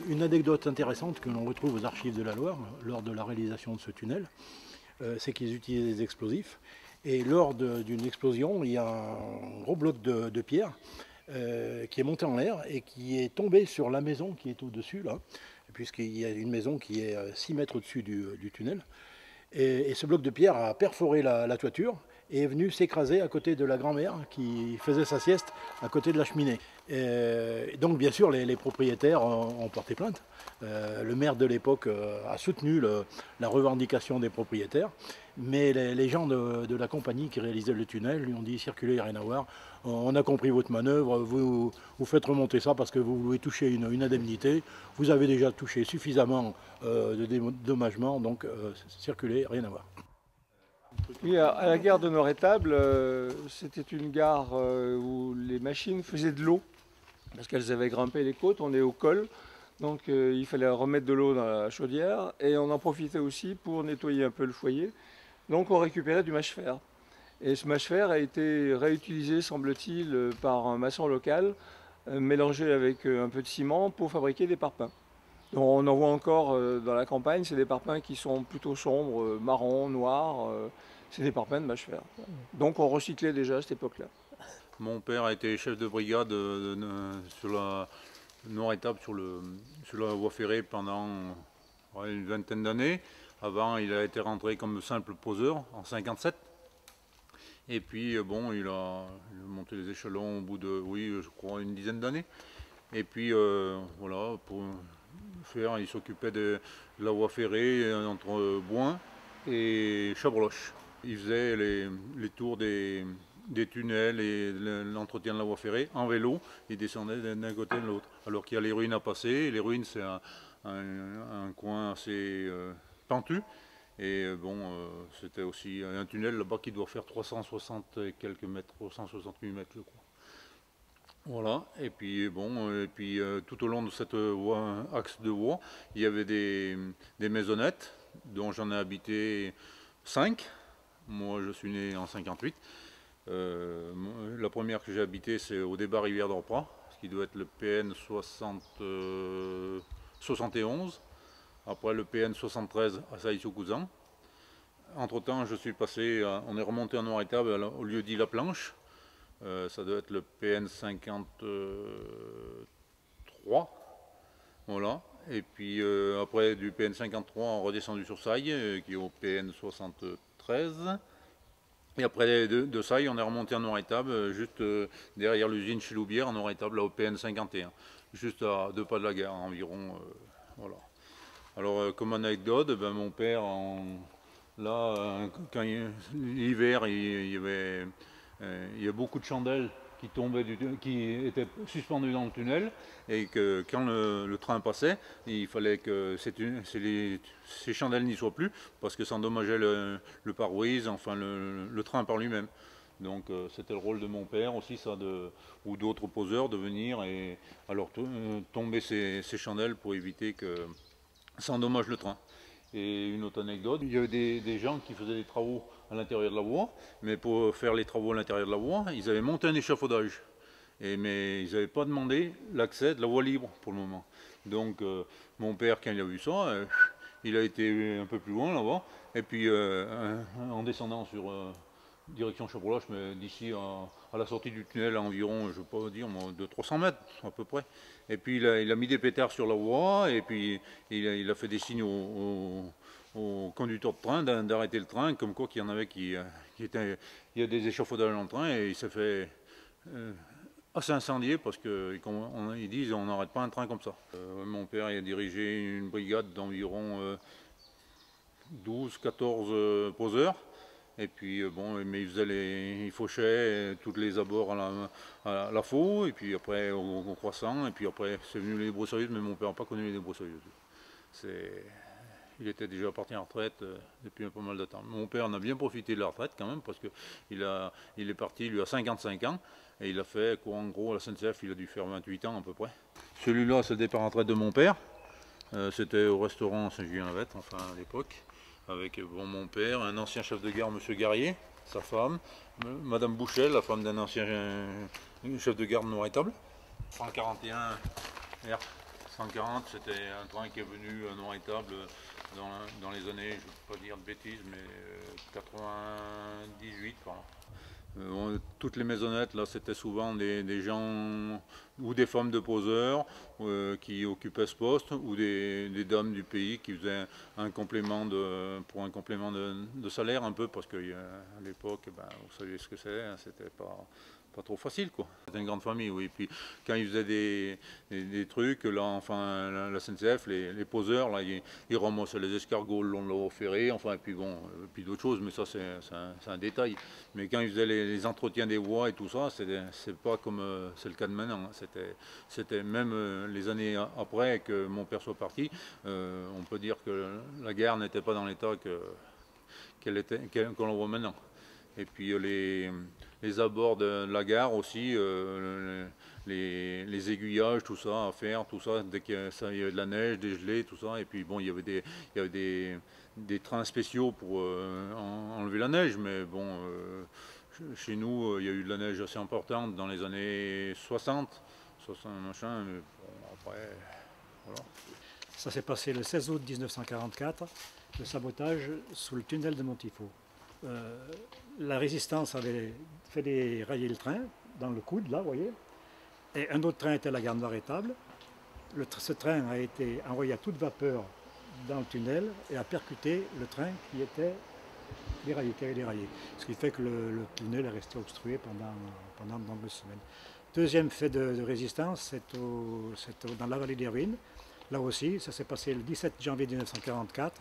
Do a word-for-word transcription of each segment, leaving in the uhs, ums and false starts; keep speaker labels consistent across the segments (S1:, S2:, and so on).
S1: une anecdote intéressante que l'on retrouve aux archives de la Loire lors de la réalisation de ce tunnel, euh, c'est qu'ils utilisaient des explosifs. Et lors d'une explosion, il y a un gros bloc de, de pierre euh, qui est monté en l'air et qui est tombé sur la maison qui est au-dessus, là, puisqu'il y a une maison qui est six mètres au-dessus du, du tunnel. Et, et ce bloc de pierre a perforé la, la toiture et est venu s'écraser à côté de la grand-mère qui faisait sa sieste à côté de la cheminée. Et donc bien sûr les, les propriétaires ont, ont porté plainte. Euh, le maire de l'époque a soutenu le, la revendication des propriétaires, mais les, les gens de, de la compagnie qui réalisait le tunnel lui ont dit circulez, rien à voir, on a compris votre manœuvre, vous, vous faites remonter ça parce que vous voulez toucher une, une indemnité, vous avez déjà touché suffisamment euh, de dédommagement, donc euh, circulez, rien à voir.
S2: Oui, à la gare de Nord-Étable, euh, c'était une gare euh, où les machines faisaient de l'eau, parce qu'elles avaient grimpé les côtes, on est au col, donc euh, il fallait remettre de l'eau dans la chaudière, et on en profitait aussi pour nettoyer un peu le foyer, donc on récupérait du mâche-fer. Et ce mâche-fer a été réutilisé, semble-t-il, par un maçon local, euh, mélangé avec un peu de ciment pour fabriquer des parpaings. Donc on en voit encore euh, dans la campagne, c'est des parpaings qui sont plutôt sombres, euh, marron, noir, euh, c'est des parpaings de mâche-fer. Donc on recyclait déjà à cette époque-là.
S3: Mon père a été chef de brigade de, de, de, sur la Nord-Étable, sur, le, sur la voie ferrée pendant ouais, une vingtaine d'années. Avant, il a été rentré comme simple poseur en cinquante-sept. Et puis, bon, il a, il a monté les échelons au bout de, oui, je crois, une dizaine d'années. Et puis, euh, voilà, pour faire, il s'occupait de, de la voie ferrée entre Bouin et Chabreloche. Il faisait les, les tours des, des tunnels et l'entretien de la voie ferrée en vélo. Il descendait d'un côté de l'autre. Alors qu'il y a les ruines à passer. Les ruines, c'est un, un, un coin assez euh, pentu. Et bon, euh, c'était aussi un tunnel là-bas qui doit faire trois cent soixante et quelques mètres, trois cent soixante-huit mètres, je crois. Voilà, et puis bon, et puis euh, tout au long de cette voie, axe de voie, il y avait des, des maisonnettes, dont j'en ai habité cinq. Moi, je suis né en cinquante-huit. Euh, la première que j'ai habitée, c'est au débat Rivière d'Orpra, ce qui doit être le P N soixante, euh, soixante et onze. Après le P N soixante-treize à Sailly-sous-Couzan. Entre-temps, je suis passé, à, on est remonté en Nord-Étable au lieu dit La Planche. Euh, ça doit être le P N cinquante-trois. Voilà. Et puis euh, après du P N cinquante-trois, on redescendu sur Sailly, euh, qui est au P N soixante-treize. Et après de, de Sailly, on est remonté en Nord-Étable, euh, juste euh, derrière l'usine chez Loubière, en Nord-Étable, là au P N cinquante et un. Juste à deux pas de la gare environ. Euh, voilà. Alors, euh, comme anecdote, ben, mon père, en, là, euh, quand l'hiver, il, il y avait euh, il y a beaucoup de chandelles qui tombaient, du, qui étaient suspendues dans le tunnel, et que quand le, le train passait, il fallait que ces, les, ces chandelles n'y soient plus, parce que ça endommageait le, le pare-brise, enfin le, le train par lui-même. Donc euh, c'était le rôle de mon père aussi, ça, de, ou d'autres poseurs, de venir et alors tomber ces, ces chandelles pour éviter que ça endommage le train. Et une autre anecdote, il y avait des, des gens qui faisaient des travaux à l'intérieur de la voie, mais pour faire les travaux à l'intérieur de la voie, ils avaient monté un échafaudage. Et, mais ils n'avaient pas demandé l'accès de la voie libre pour le moment. Donc euh, mon père, quand il a vu ça, euh, il a été un peu plus loin là-bas, et puis euh, en descendant sur euh, direction Chabreloche, mais d'ici à, à la sortie du tunnel à environ, je ne vais pas dire, de trois cents mètres à peu près. Et puis il a, il a mis des pétards sur la voie, et puis il a, il a fait des signes au, au, au conducteur de train d'arrêter le train, comme quoi qu'il y en avait qui, qui étaient, il y a des échafaudages dans le train, et il s'est fait euh, assez incendié parce qu'ils disent on n'arrête pas un train comme ça. Euh, mon père il a dirigé une brigade d'environ euh, douze quatorze euh, poseurs. Et puis euh, bon, mais il faisait les, il fauchait tous les abords à la, à la faux, et puis après au, au croissant, et puis après c'est venu les débroussailleuses, mais mon père n'a pas connu les débroussailleuses. Il était déjà parti en retraite euh, depuis pas mal de temps. Mon père en a bien profité de la retraite quand même, parce qu'il il est parti lui à cinquante-cinq ans, et il a fait quoi en gros à la S N C F, il a dû faire vingt-huit ans à peu près. Celui-là c'est le départ en retraite de mon père, euh, c'était au restaurant Saint-Julien-la-Vette, enfin à l'époque. Avec bon, mon père, un ancien chef de gare, M. Garrier, sa femme, Madame Bouchel, la femme d'un ancien euh, chef de gare de Nord-Étable. cent quarante et un R cent quarante, c'était un train qui est venu à Noir-Étable dans, dans les années, je ne veux pas dire de bêtises, mais quatre-vingt-dix-huit par là. Euh, toutes les maisonnettes, là, c'était souvent des, des gens ou des femmes de poseurs euh, qui occupaient ce poste, ou des, des dames du pays qui faisaient un complément de, pour un complément de, de salaire un peu, parce qu'à l'époque, ben, vous savez ce que c'est, hein, c'était pas... pas trop facile, quoi. C'était une grande famille, oui. Puis quand ils faisaient des, des, des trucs, là, enfin, la, la S N C F, les, les poseurs, là, ils, ils ramassaient les escargots le long de la voie ferrée, enfin, et puis bon, et puis d'autres choses, mais ça, c'est un, un détail. Mais quand ils faisaient les, les entretiens des voies et tout ça, c'est pas comme euh, c'est le cas de maintenant. Hein. C'était même euh, les années après que mon père soit parti, euh, on peut dire que la gare n'était pas dans l'état que qu'elle était, qu'elle, qu'on voit maintenant. Et puis les, les abords de la gare aussi, euh, les, les aiguillages, tout ça à faire, tout ça, dès qu'il y avait de la neige, des gelées, tout ça. Et puis bon, il y avait des, il y avait des, des trains spéciaux pour euh, enlever la neige, mais bon, euh, chez nous, il y a eu de la neige assez importante dans les années soixante, soixante machin, mais bon, après, voilà.
S4: Ça s'est passé le seize août mille neuf cent quarante-quatre, le sabotage sous le tunnel de Montifaux. Euh, la résistance avait fait dérailler le train dans le coude, là, vous voyez, et un autre train était à la gare Noir-Étable. Ce train a été envoyé à toute vapeur dans le tunnel et a percuté le train qui était déraillé, qui avait déraillé. Ce qui fait que le, le tunnel est resté obstrué pendant, pendant de nombreuses semaines. Deuxième fait de, de résistance, c'est au, dans la vallée des Ruines. Là aussi, ça s'est passé le dix-sept janvier mille neuf cent quarante-quatre.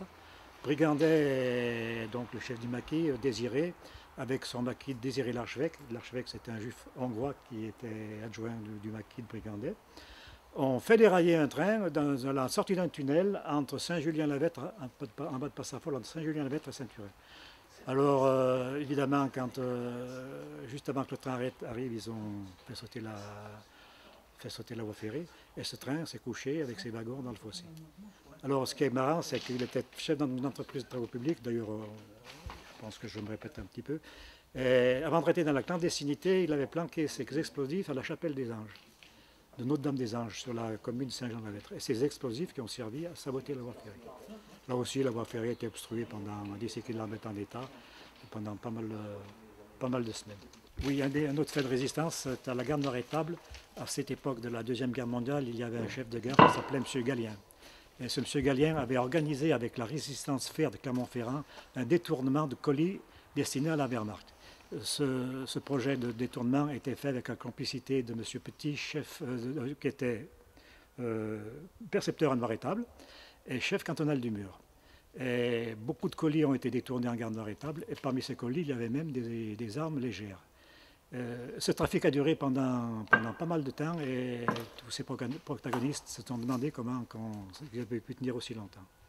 S4: Brigandet, donc le chef du maquis, Désiré, avec son maquis Désiré l'archevêque. L'archevêque, c'était un juif hongrois qui était adjoint du, du maquis de Brigandet. On fait dérailler un train dans la sortie d'un tunnel entre Saint-Julien-la-Vêtre, en bas de Passafol, entre Saint-Julien-la-Vêtre et Saint-Turin. Alors, euh, évidemment, quand, euh, juste avant que le train arrive, ils ont fait sauter la, fait sauter la voie ferrée, et ce train s'est couché avec ses wagons dans le fossé. Alors, ce qui est marrant, c'est qu'il était chef d'une entreprise de travaux publics, d'ailleurs, euh, je pense que je me répète un petit peu. Et avant de rester dans la clandestinité, il avait planqué ses explosifs à la chapelle des Anges, de Notre-Dame-des-Anges, sur la commune de Saint-Jean-de-la-Vêtre. Et ces explosifs qui ont servi à saboter la voie ferrée. Là aussi, la voie ferrée a été obstruée pendant des cycles de la mettre en état, pendant pas mal, euh, pas mal de semaines. Oui, un, des, un autre fait de résistance, c'est à la gare Noir-Étable. À cette époque de la Deuxième Guerre mondiale, il y avait un chef de gare qui s'appelait M. Gallien. Et ce M. Gallien avait organisé avec la résistance fer de Clermont-Ferrand un détournement de colis destiné à la Wehrmacht. Ce, ce projet de détournement était fait avec la complicité de M. Petit, chef euh, qui était euh, percepteur à Noir-Étable et chef cantonal du Mur. Et beaucoup de colis ont été détournés en gare Noir-Étable, et parmi ces colis, il y avait même des, des armes légères. Euh, ce trafic a duré pendant, pendant pas mal de temps, et tous ces protagonistes se sont demandé comment ils avaient pu tenir aussi longtemps.